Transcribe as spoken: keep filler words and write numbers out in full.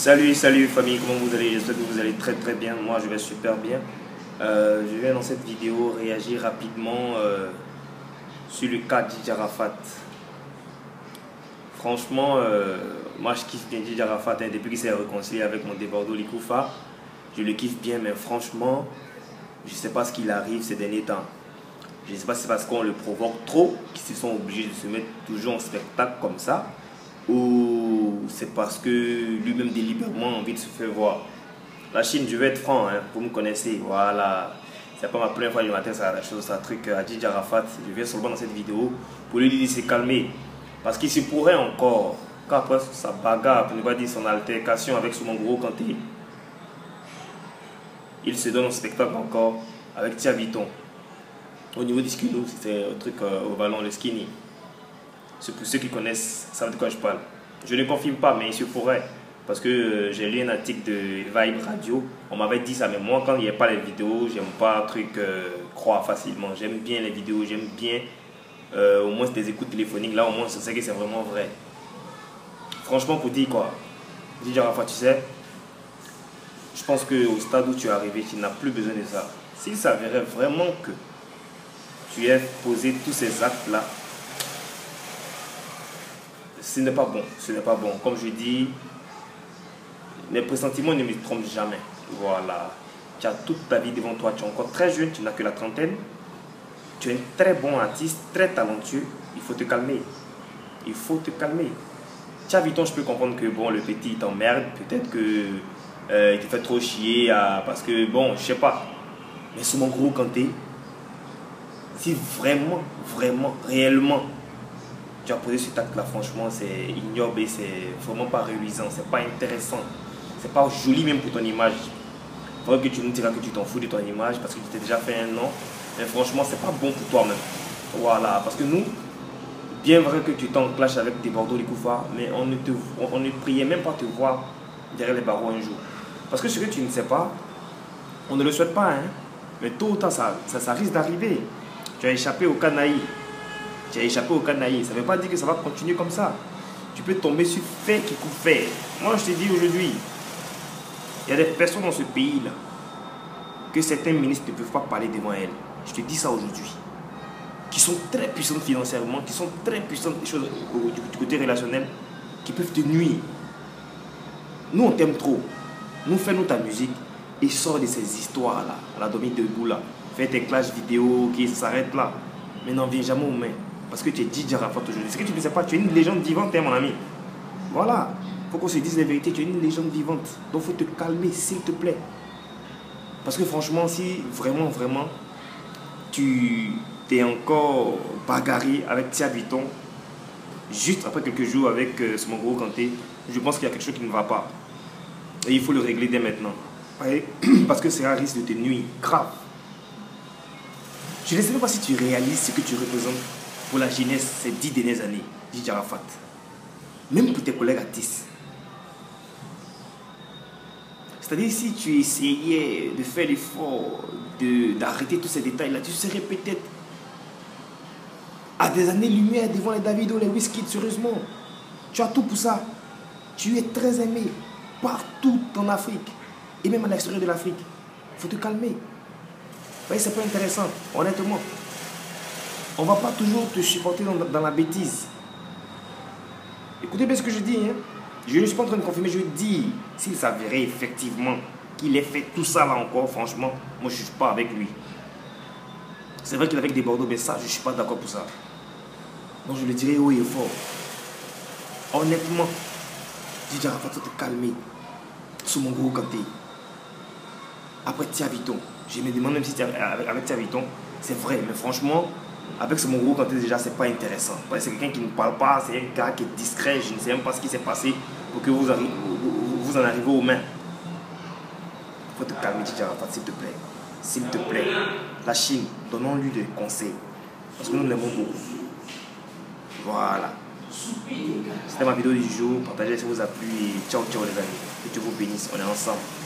Salut, salut famille, comment vous allez? J'espère que vous allez très très bien. Moi je vais super bien. Euh, je viens dans cette vidéo réagir rapidement euh, sur le cas Didier Arafat. Franchement, euh, moi je kiffe bien Didier Arafat hein, depuis qu'il s'est réconcilié avec mon débordo Likoufa. Je le kiffe bien, mais franchement, je ne sais pas ce qu'il arrive ces derniers temps. Je ne sais pas si c'est parce qu'on le provoque trop qu'ils se sont obligés de se mettre toujours en spectacle comme ça, ou c'est parce que lui-même délibérément a envie de se faire voir. La Chine, je vais être franc, hein, vous me connaissez, voilà. C'est pas ma première fois que je m'intéresse à la chose, à un truc à Didier Arafat. Je viens seulement dans cette vidéo pour lui dire de se calmer. Parce qu'il se pourrait encore qu'après sa bagarre, pour ne pas dire son altercation avec Soumon Gros Kanté, il se donne un spectacle encore avec Tia Viton. Au niveau du skino, c'est un truc euh, au ballon, le skinny. C'est pour ceux qui connaissent, savent de quoi je parle. Je ne confirme pas, mais il se pourrait. Parce que euh, j'ai lu un article de Vibe Radio. On m'avait dit ça, mais moi, quand il n'y a pas les vidéos, j'aime pas un truc euh, croire facilement. J'aime bien les vidéos, j'aime bien euh, au moins des écoutes téléphoniques. Là, au moins, je sais que c'est vraiment vrai. Franchement, pour dire quoi, Didier Arafat, tu sais, je pense qu'au stade où tu es arrivé, tu n'as plus besoin de ça. S'il s'avérait vraiment que tu aies posé tous ces actes-là, ce n'est pas bon, ce n'est pas bon. Comme je dis, les pressentiments ne me trompent jamais. Voilà. Tu as toute ta vie devant toi, tu es encore très jeune, tu n'as que la trentaine. Tu es un très bon artiste, très talentueux. Il faut te calmer. Il faut te calmer. Tia Viton, je peux comprendre que bon, le petit t'emmerde, peut-être que euh, il te fait trop chier à, parce que bon, je sais pas. Mais Soumon Gros Kanté, si vraiment, vraiment, réellement, tu as posé cet acte-là, franchement, c'est ignoble et c'est vraiment pas reluisant, c'est pas intéressant, c'est pas joli même pour ton image. Il faudrait que tu nous diras que tu t'en fous de ton image parce que tu t'es déjà fait un nom, mais franchement, c'est pas bon pour toi-même. Voilà, parce que nous, bien vrai que tu t'en clashes avec tes bordeaux Likoufa, mais on ne, te, on, on ne priait même pas te voir derrière les barreaux un jour. Parce que ce que tu ne sais pas, on ne le souhaite pas, hein, mais tôt ou tard, ça, ça, ça risque d'arriver. Tu as échappé au canaille. Tu as échappé au canaille. Ça ne veut pas dire que ça va continuer comme ça. Tu peux tomber sur fait qui coupe fait. Moi, je te dis aujourd'hui, il y a des personnes dans ce pays-là que certains ministres ne peuvent pas parler devant elles. Je te dis ça aujourd'hui. Qui sont très puissantes financièrement, qui sont très puissantes des choses du, du côté relationnel, qui peuvent te nuire. Nous, on t'aime trop. Nous, fais-nous ta musique et sors de ces histoires-là. La Dominique de Boula. Fais tes clashs vidéo qui s'arrêtent là. Mais n'en viens jamais aux mains. Parce que tu es Didier Arafat aujourd'hui. Ce que tu ne sais pas, tu es une légende vivante, hein, mon ami. Voilà. Il faut qu'on se dise la vérité. Tu es une légende vivante. Donc il faut te calmer, s'il te plaît. Parce que franchement, si vraiment, vraiment, tu t'es encore bagarré avec Tia Viton, juste après quelques jours avec euh, Soumon Gros Kanté, je pense qu'il y a quelque chose qui ne va pas. Et il faut le régler dès maintenant. Parce que c'est un risque de te nuire grave. Je ne sais même pas si tu réalises ce que tu représentes pour la jeunesse ces dix dernières années, Didier Arafat. Même pour tes collègues artistes. C'est-à-dire si tu essayais de faire l'effort d'arrêter tous ces détails-là, tu serais peut-être à des années-lumière devant les Davido, les Wizkid, sérieusement. Tu as tout pour ça. Tu es très aimé partout en Afrique et même à l'extérieur de l'Afrique. Il faut te calmer. C'est pas intéressant, honnêtement. On va pas toujours te supporter dans, dans la bêtise. Écoutez bien ce que je dis. Hein. Je ne suis pas en train de confirmer, je dis, s'il s'avérait effectivement qu'il ait fait tout ça là encore, franchement, moi je ne suis pas avec lui. C'est vrai qu'il est avec des bordeaux, mais ça, je ne suis pas d'accord pour ça. Donc je le dirais haut et fort. Honnêtement, Didier Arafat, faut te calmer. Soumon Gros Kanté. Après Tia Viton. Je me demande même si avec Tia Viton, c'est vrai, mais franchement, avec Soumon Gros Kanté déjà, c'est pas intéressant. C'est quelqu'un qui ne parle pas, c'est un gars qui est discret, je ne sais même pas ce qui s'est passé pour que vous, arrivez, vous, vous en arrivez aux mains. Il faut te calmer, Didier Arafat, s'il te plaît. S'il te plaît. La Chine, donnons-lui des conseils. Parce que nous l'aimons beaucoup. Voilà. C'était ma vidéo du jour. Partagez si vous a plu et ciao, ciao les amis. Que Dieu vous bénisse. On est ensemble.